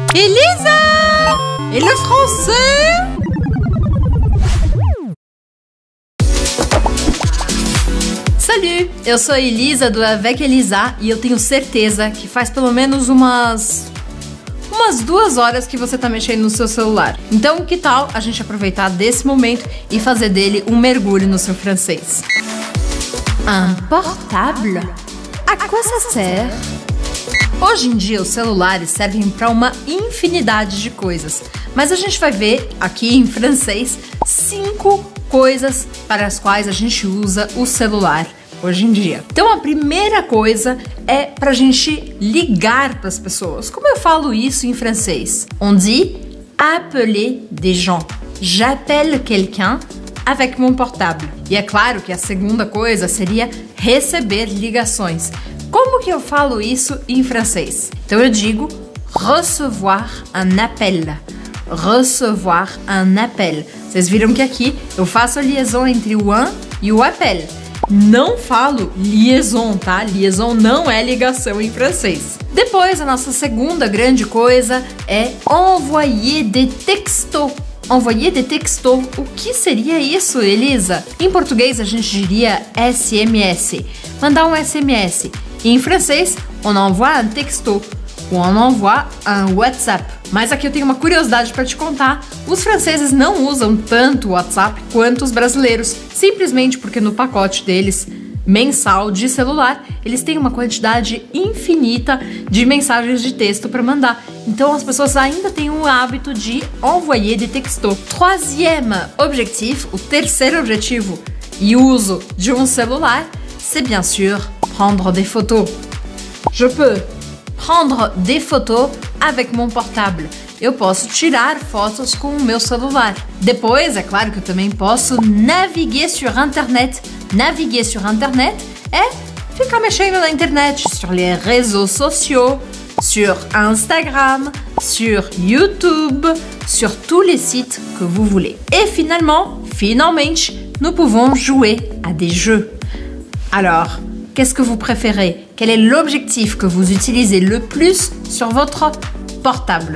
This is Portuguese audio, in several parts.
Elisa! Et le français? Salut! Eu sou a Elisa do Avec Elisa e eu tenho certeza que faz pelo menos umas 2 horas que você tá mexendo no seu celular. Então, que tal a gente aproveitar desse momento e fazer dele um mergulho no seu francês? Un portable? À quoi ça sert? Hoje em dia, os celulares servem para uma infinidade de coisas, mas a gente vai ver aqui em francês 5 coisas para as quais a gente usa o celular hoje em dia. Então, a primeira coisa é para a gente ligar para as pessoas. Como eu falo isso em francês? On dit appeler des gens. J'appelle quelqu'un avec mon portable. E é claro que a segunda coisa seria receber ligações. Como que eu falo isso em francês? Então eu digo recevoir un appel. Recevoir un appel. Vocês viram que aqui eu faço a liaison entre o un e o appel. Não falo liaison, tá? Liaison não é ligação em francês. Depois, a nossa segunda grande coisa é envoyer des textos. Envoyer des textos. O que seria isso, Elisa? Em português, a gente diria SMS. Mandar um SMS. E em francês, on envoie un texto. Ou on envoie un WhatsApp. Mas aqui eu tenho uma curiosidade para te contar. Os franceses não usam tanto o WhatsApp quanto os brasileiros. Simplesmente porque no pacote deles, mensal de celular, eles têm uma quantidade infinita de mensagens de texto para mandar. Então as pessoas ainda têm o hábito de envoyer des textos. Troisième objectif, o terceiro objetivo e uso de um celular, c'est bien sûr prendre des photos. Je peux prendre des photos avec mon portable. Eu posso tirar fotos com o meu celular. Depois, é claro que eu também posso naviguer sur Internet. Naviguer sur Internet é ficar mexendo na internet, sur les réseaux sociaux, sur Instagram, sur YouTube, sur tous les sites que vous voulez. Et finalmente, nous pouvons jouer à des jeux. Alors, qu'est-ce que vous préférez? Quel est l'objectif que vous utilisez le plus sur votre portable?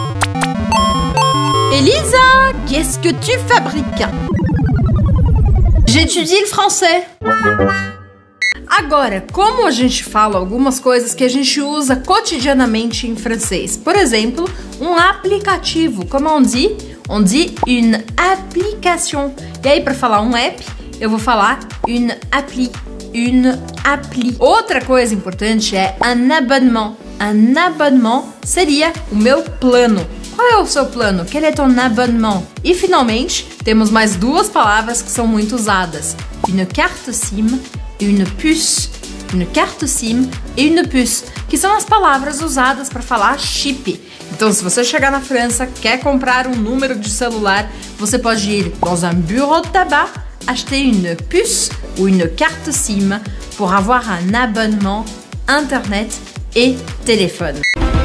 Elisa, qu'est-ce que tu fabriques? J'étudie le français. Agora, como a gente fala algumas coisas que a gente usa cotidianamente em francês? Por exemplo, um aplicativo. Como on dit? On dit une application. E aí, para falar um app, eu vou falar une appli. Une appli. Outra coisa importante é un abonnement. Un abonnement seria o meu plano. Qual é o seu plano? Quel est ton abonnement? E finalmente, temos mais 2 palavras que são muito usadas. Une carte SIM e une puce. Une carte SIM e une puce, que são as palavras usadas para falar chip. Então, se você chegar na França, quer comprar um número de celular, você pode ir dans un bureau de tabac, acheter une puce ou une carte SIM pour avoir un abonnement Internet et téléphone.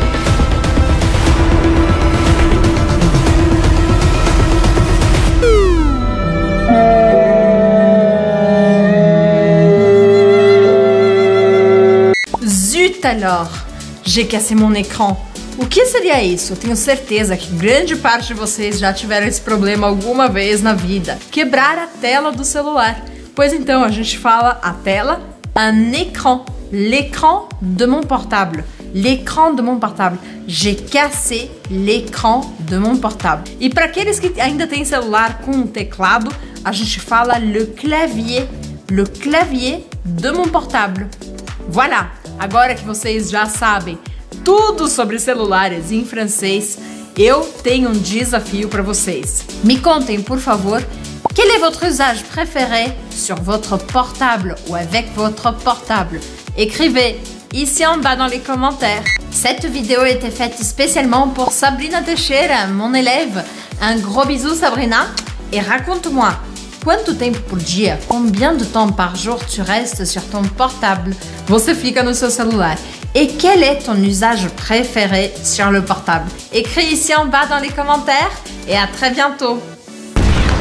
Zut alors, j'ai cassé mon écran. O que seria isso? Eu tenho certeza que grande parte de vocês já tiveram esse problema alguma vez na vida. Quebrar a tela do celular. Pois então, a gente fala a tela, un écran. L'écran de mon portable. L'écran de mon portable. J'ai cassé l'écran de mon portable. E para aqueles que ainda têm celular com um teclado, a gente fala le clavier. Le clavier de mon portable. Voilà! Agora que vocês já sabem tudo sobre celulares em francês, eu tenho um desafio para vocês. Me contem, por favor, quel est votre usage préféré sur votre portable ou avec votre portable? Écrivez ici en bas dans les commentaires. Cette vidéo a été faite spécialement pour Sabrina Teixeira, mon élève. Un gros bisou, Sabrina. Et raconte-moi, quanto tempo por dia, combien de temps par jour tu restes sur ton portable? Você fica no seu celular. Et quel est ton usage préféré sur le portable? Écris ici en bas dans les commentaires et à très bientôt.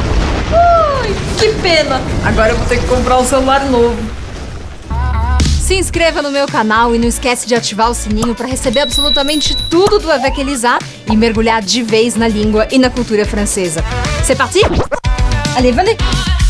Ui, que pena! Agora eu vou ter que comprar um celular novo. Se inscreva no meu canal e não esquece de ativar o sininho para receber absolutamente tudo do Avec Elisa e mergulhar de vez na língua e na cultura francesa. C'est parti? Allez, venez!